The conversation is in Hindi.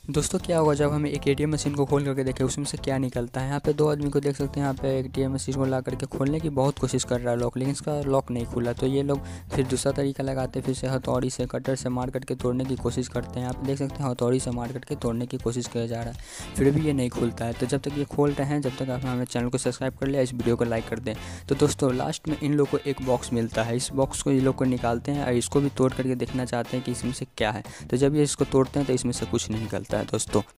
दोस्तों क्या होगा जब हम एक एटीएम मशीन को खोल करके देखें उसमें से क्या निकलता है। यहाँ पे दो आदमी को देख सकते हैं। यहाँ पे एटीएम मशीन को ला करके खोलने की बहुत कोशिश कर रहा है लॉक, लेकिन इसका लॉक नहीं खुला। तो ये लोग फिर दूसरा तरीका लगाते हैं, फिर से हथौड़ी से कटर से मार करके तोड़ने की कोशिश करते हैं। यहाँ पे देख सकते हैं हथौड़ी से मार करके तोड़ने की कोशिश किया जा रहा है, फिर भी ये नहीं खुलता है। तो जब तक ये खोल रहे हैं, जब तक आप हमारे चैनल को सब्सक्राइब कर लिया, इस वीडियो को लाइक कर दें। तो दोस्तों लास्ट में इन लोग को एक बॉक्स मिलता है, इस बॉक्स को ये लोग को निकालते हैं और इसको भी तोड़ करके देखना चाहते हैं कि इसमें से क्या है। तो जब ये इसको तोड़ते हैं तो इसमें से कुछ नहीं निकलता है दोस्तों।